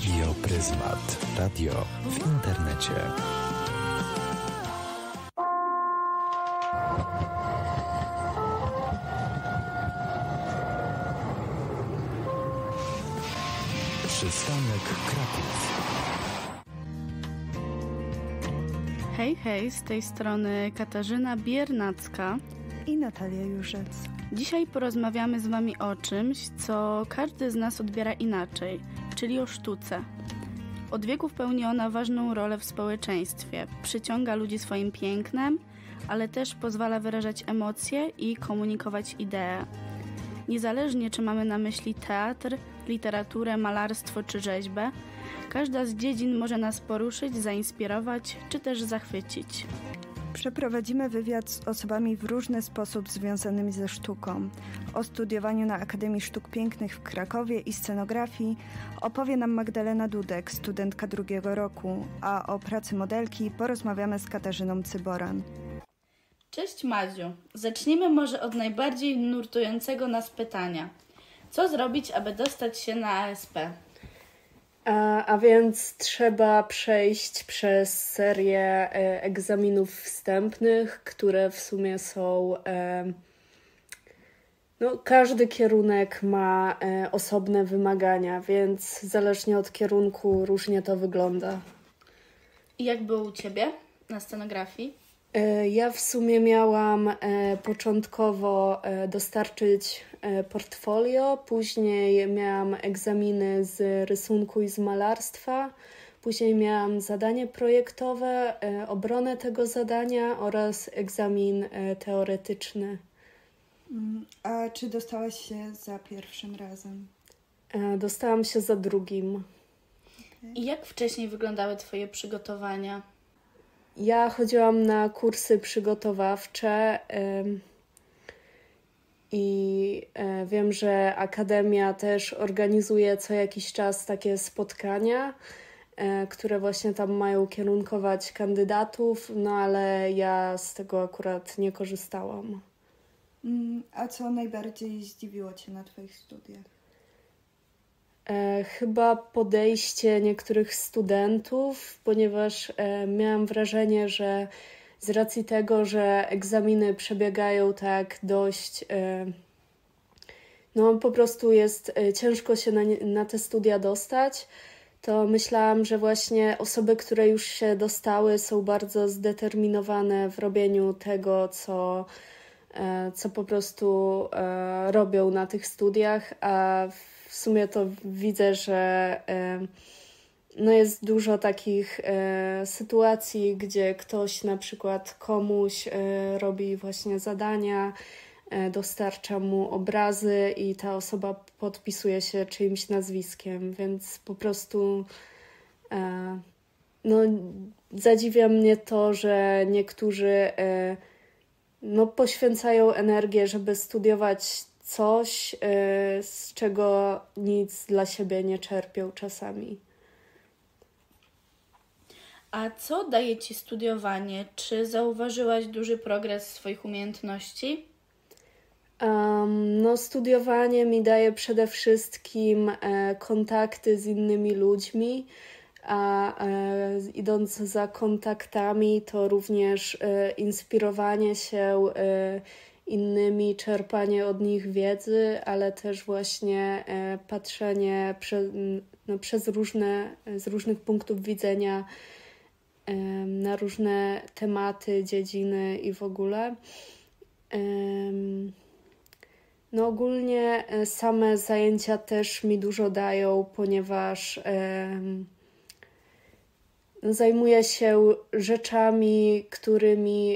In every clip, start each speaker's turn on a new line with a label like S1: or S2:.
S1: Radio Pryzmat. Radio w internecie. Przystanek Kraków.
S2: Hej, hej, z tej strony Katarzyna Biernacka
S3: i Natalia Jurzec.
S2: Dzisiaj porozmawiamy z Wami o czymś, co każdy z nas odbiera inaczej, czyli o sztuce. Od wieków pełni ona ważną rolę w społeczeństwie. Przyciąga ludzi swoim pięknem, ale też pozwala wyrażać emocje i komunikować idee. Niezależnie, czy mamy na myśli teatr, literaturę, malarstwo czy rzeźbę, każda z dziedzin może nas poruszyć, zainspirować czy też zachwycić.
S3: Przeprowadzimy wywiad z osobami w różny sposób związanymi ze sztuką. O studiowaniu na Akademii Sztuk Pięknych w Krakowie i scenografii opowie nam Magdalena Dudek, studentka drugiego roku, a o pracy modelki porozmawiamy z Katarzyną Cyboran.
S2: Cześć Madziu. Zacznijmy może od najbardziej nurtującego nas pytania. Co zrobić, aby dostać się na ASP?
S4: A więc trzeba przejść przez serię egzaminów wstępnych, które w sumie są... każdy kierunek ma osobne wymagania, więc zależnie od kierunku różnie to wygląda.
S2: I jak było u Ciebie na scenografii?
S4: Ja w sumie miałam początkowo dostarczyć portfolio, później miałam egzaminy z rysunku i z malarstwa, później miałam zadanie projektowe, obronę tego zadania oraz egzamin teoretyczny.
S3: A czy dostałaś się za pierwszym razem?
S4: Dostałam się za drugim.
S3: Okay.
S2: I jak wcześniej wyglądały Twoje przygotowania?
S4: Ja chodziłam na kursy przygotowawcze i wiem, że Akademia też organizuje co jakiś czas takie spotkania, które właśnie tam mają kierunkować kandydatów, ale ja z tego akurat nie korzystałam.
S3: A co najbardziej zdziwiło Cię na Twoich studiach?
S4: Chyba podejście niektórych studentów, ponieważ miałam wrażenie, że z racji tego, że egzaminy przebiegają tak dość, po prostu jest ciężko się na te studia dostać, to myślałam, że właśnie osoby, które już się dostały, są bardzo zdeterminowane w robieniu tego, co po prostu robią na tych studiach, a w sumie to widzę, że jest dużo takich sytuacji, gdzie ktoś na przykład komuś robi właśnie zadania, dostarcza mu obrazy i ta osoba podpisuje się czyimś nazwiskiem, więc po prostu zadziwia mnie to, że niektórzy poświęcają energię, żeby studiować coś, z czego nic dla siebie nie czerpią czasami.
S2: A co daje Ci studiowanie? Czy zauważyłaś duży progres swoich umiejętności?
S4: Studiowanie mi daje przede wszystkim kontakty z innymi ludźmi, a idąc za kontaktami to również inspirowanie się innymi, czerpanie od nich wiedzy, ale też właśnie patrzenie z różnych punktów widzenia na różne tematy, dziedziny i w ogóle. Ogólnie same zajęcia też mi dużo dają, ponieważ zajmuję się rzeczami, którymi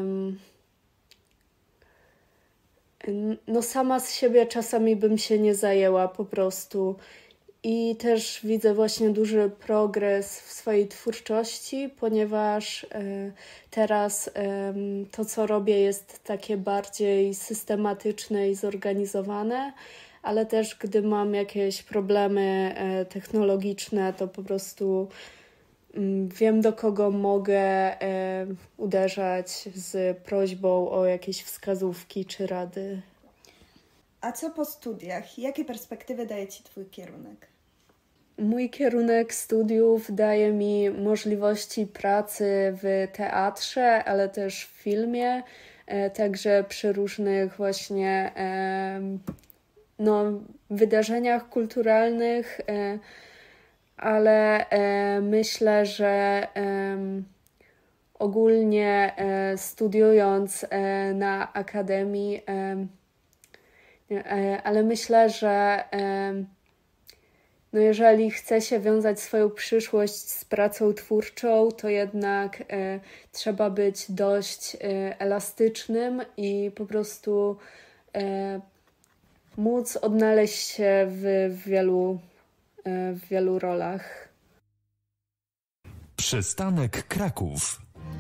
S4: sama z siebie czasami bym się nie zajęła po prostu. I też widzę właśnie duży progres w swojej twórczości, ponieważ teraz to, co robię, jest takie bardziej systematyczne i zorganizowane, ale też gdy mam jakieś problemy technologiczne, to po prostu wiem, do kogo mogę uderzać z prośbą o jakieś wskazówki czy rady.
S3: A co po studiach? Jakie perspektywy daje Ci Twój kierunek?
S4: Mój kierunek studiów daje mi możliwości pracy w teatrze, ale też w filmie, także przy różnych właśnie wydarzeniach kulturalnych, ale myślę, że ogólnie studiując na akademii, ale myślę, że jeżeli chce się wiązać swoją przyszłość z pracą twórczą, to jednak trzeba być dość elastycznym i po prostu móc odnaleźć się w wielu rolach.
S1: Przystanek Kraków.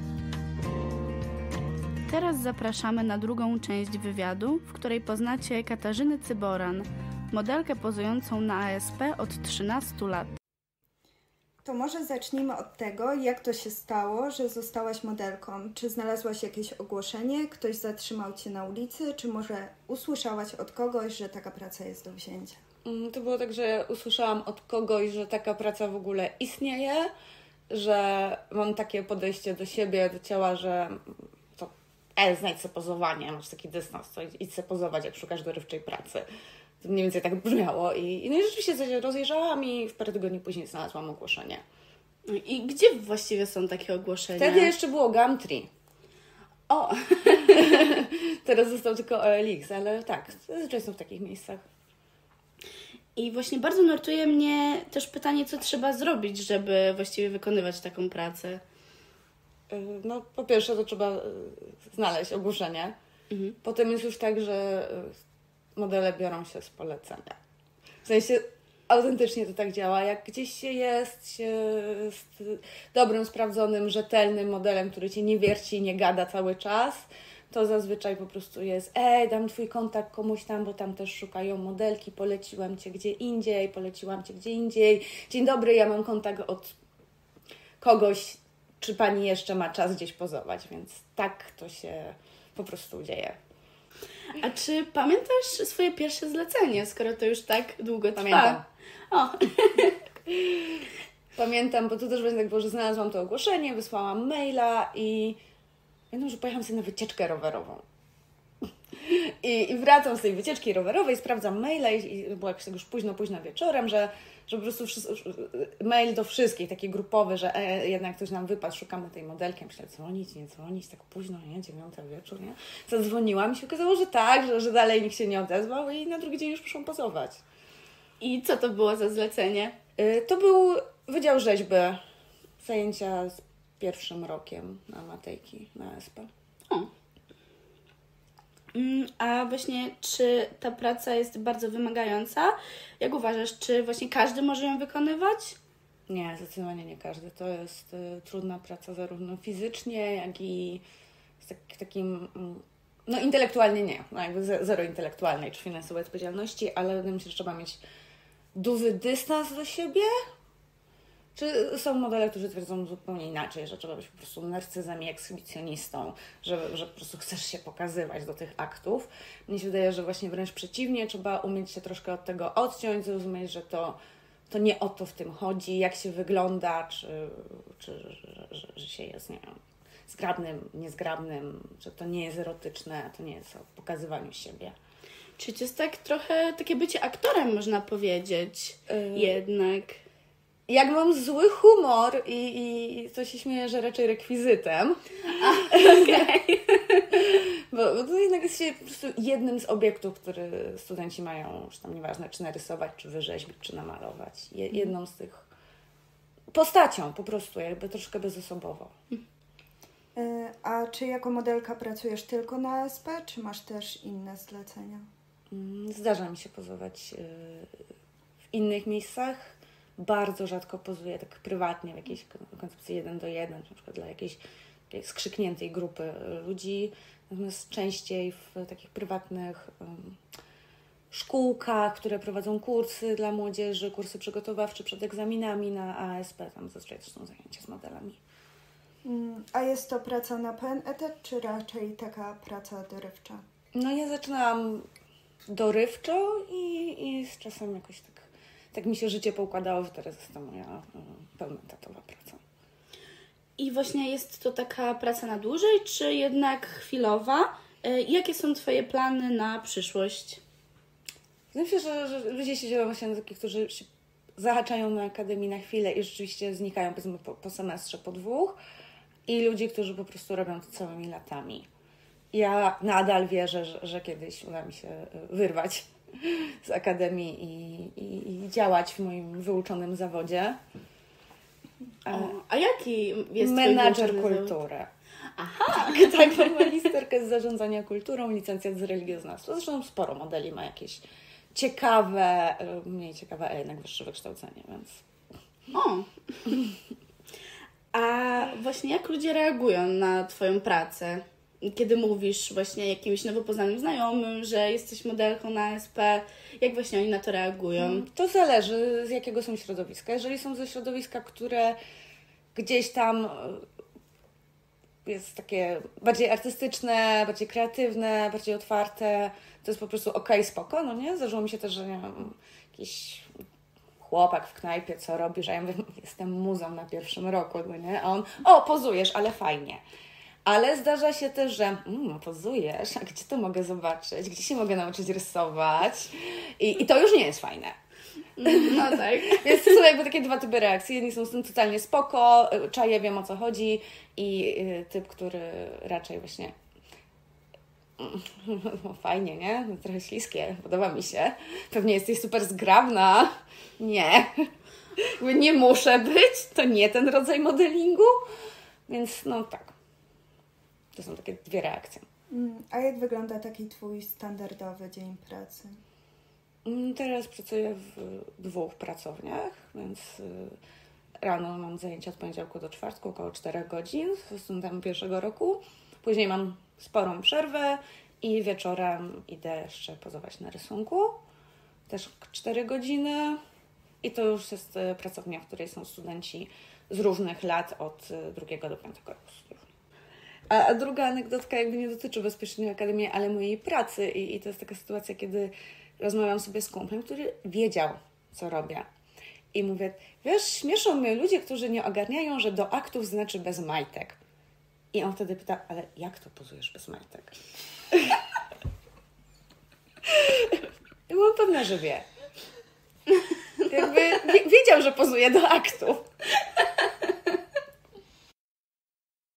S2: Teraz zapraszamy na drugą część wywiadu, w której poznacie Katarzynę Cyboran, modelkę pozującą na ASP od 13 lat.
S3: To może zacznijmy od tego, jak to się stało, że zostałaś modelką. Czy znalazłaś jakieś ogłoszenie, ktoś zatrzymał Cię na ulicy, czy może usłyszałaś od kogoś, że taka praca jest do wzięcia?
S5: To było tak, że usłyszałam od kogoś, że taka praca w ogóle istnieje, że mam takie podejście do siebie, do ciała, że to znajdź sobie pozowanie, masz taki dystans, to idź sobie pozować, jak szukasz dorywczej pracy. To mniej więcej tak brzmiało i rzeczywiście się rozejrzałam i w parę tygodni później znalazłam ogłoszenie.
S2: I gdzie właściwie są takie ogłoszenia?
S5: Wtedy jeszcze było Gumtree.
S2: O!
S5: Teraz został tylko OLX, ale tak, zazwyczaj są w takich miejscach.
S2: I właśnie bardzo nurtuje mnie też pytanie, co trzeba zrobić, żeby właściwie wykonywać taką pracę.
S5: No, po pierwsze to trzeba znaleźć ogłoszenie. Potem jest już tak, że modele biorą się z polecenia. W sensie autentycznie to tak działa. Jak gdzieś się jest dobrym, sprawdzonym, rzetelnym modelem, który Cię nie wierci i nie gada cały czas, to zazwyczaj po prostu jest dam Twój kontakt komuś tam, bo tam też szukają modelki, poleciłam Cię gdzie indziej. Dzień dobry, ja mam kontakt od kogoś, czy Pani jeszcze ma czas gdzieś pozować, więc tak to się po prostu dzieje.
S2: A czy pamiętasz swoje pierwsze zlecenie, skoro to już tak długo trwa?
S5: Pamiętam.
S2: O.
S5: Pamiętam, bo to też właśnie tak było, że znalazłam to ogłoszenie, wysłałam maila i pamiętam, że pojechałam sobie na wycieczkę rowerową. I wracam z tej wycieczki rowerowej, sprawdzam maila i było jakoś tak już późno wieczorem, że po prostu mail do wszystkich, taki grupowy, że jednak ktoś nam wypadł, szukamy tej modelki. Myślę, nie dzwonić, tak późno, nie? 9 wieczór, nie? Zadzwoniłam i się okazało, że tak, że dalej nikt się nie odezwał i na drugi dzień już poszłam pozować.
S2: I co to było za zlecenie?
S5: To był Wydział Rzeźby, zajęcia z pierwszym rokiem na Matejki, na ASP.
S2: O. A właśnie, czy ta praca jest bardzo wymagająca? Jak uważasz, czy właśnie każdy może ją wykonywać?
S5: Nie, zdecydowanie nie każdy. To jest trudna praca zarówno fizycznie, jak i z takim... No intelektualnie nie. No jakby zero intelektualnej czy finansowej odpowiedzialności, ale myślę, że trzeba mieć duży dystans do siebie. Czy są modele, którzy twierdzą zupełnie inaczej, że trzeba być po prostu narcyzem i ekshibicjonistą, że po prostu chcesz się pokazywać do tych aktów. Mnie się wydaje, że właśnie wręcz przeciwnie, trzeba umieć się troszkę od tego odciąć, zrozumieć, że to nie o to w tym chodzi, jak się wygląda, że się jest, nie wiem, zgrabnym, niezgrabnym, że to nie jest erotyczne, to nie jest o pokazywaniu siebie.
S2: Czyli to jest tak trochę takie bycie aktorem, można powiedzieć, jednak.
S5: Jak mam zły humor i to się śmieję, że raczej rekwizytem.
S2: Okej.
S5: Bo to jednak jest się po prostu jednym z obiektów, który studenci mają, czy tam nieważne, czy narysować, czy wyrzeźbić, czy namalować. Jedną z tych postacią po prostu, jakby troszkę bezosobowo.
S3: A czy jako modelka pracujesz tylko na ASP, czy masz też inne zlecenia?
S5: Zdarza mi się pozować w innych miejscach. Bardzo rzadko pozuję tak prywatnie w jakiejś koncepcji 1 do 1, na przykład dla jakiejś skrzykniętej grupy ludzi. Natomiast częściej w takich prywatnych szkółkach, które prowadzą kursy dla młodzieży, kursy przygotowawcze przed egzaminami na ASP, tam zazwyczaj też są zajęcia z modelami.
S3: A jest to praca na pełen etat, czy raczej taka praca dorywcza?
S5: No ja zaczynałam dorywczo i z czasem jakoś tak tak mi się życie poukładało, że teraz jest to moja pełnoetatowa praca.
S2: I właśnie jest to taka praca na dłużej, czy jednak chwilowa? Jakie są Twoje plany na przyszłość?
S5: Myślę, że ludzie się dzielą właśnie na takich, którzy się zahaczają na akademii na chwilę i rzeczywiście znikają powiedzmy po semestrze, po 2 i ludzi, którzy po prostu robią to całymi latami. Ja nadal wierzę, że kiedyś uda mi się wyrwać z akademii i działać w moim wyuczonym zawodzie.
S2: A jaki jest
S5: menadżer
S2: twój wyuczony
S5: kultury.
S2: Aha!
S5: Tak, mam magisterkę z zarządzania kulturą, licencjat z religioznawstwa. Zresztą sporo modeli ma jakieś ciekawe, mniej ciekawe, ale jednak wyższe wykształcenie, więc...
S2: O! A właśnie jak ludzie reagują na Twoją pracę? Kiedy mówisz właśnie jakimś nowo poznanym znajomym, że jesteś modelką na ASP, jak właśnie oni na to reagują?
S5: To zależy, z jakiego są środowiska. Jeżeli są ze środowiska, które gdzieś tam jest takie bardziej artystyczne, bardziej kreatywne, bardziej otwarte, to jest po prostu okej, spoko, no nie? Zdarzyło mi się też, że nie wiem, jakiś chłopak w knajpie, co robisz, a ja mówię, jestem muzą na 1. roku, no nie? A on, pozujesz, ale fajnie. Ale zdarza się też, że pozujesz, a gdzie to mogę zobaczyć? Gdzie się mogę nauczyć rysować? I to już nie jest fajne.
S2: No tak.
S5: Więc to są jakby takie 2 typy reakcji. Jedni są z tym totalnie spoko, czaję, wiem o co chodzi i typ, który raczej właśnie fajnie, nie? Trochę śliskie, podoba mi się. Pewnie jesteś super zgrabna. Nie. Nie muszę być, to nie ten rodzaj modelingu. Więc no tak. To są takie 2 reakcje.
S3: A jak wygląda taki Twój standardowy dzień pracy?
S5: Teraz pracuję w 2 pracowniach, więc rano mam zajęcia od poniedziałku do czwartku, około 4 godzin z studentami 1. roku. Później mam sporą przerwę i wieczorem idę jeszcze pozować na rysunku. Też 4 godziny. I to już jest pracownia, w której są studenci z różnych lat od 2. do 5. roku studiów. A druga anegdotka jakby nie dotyczy bezpośrednio akademii, ale mojej pracy. I to jest taka sytuacja, kiedy rozmawiam sobie z kumplem, który wiedział, co robię. I mówię, wiesz, śmieszą mnie ludzie, którzy nie ogarniają, że do aktów znaczy bez majtek. I on wtedy pyta, ale jak to pozujesz bez majtek? I byłam pewna, że wie. Jakby wiedział, że pozuje do aktów.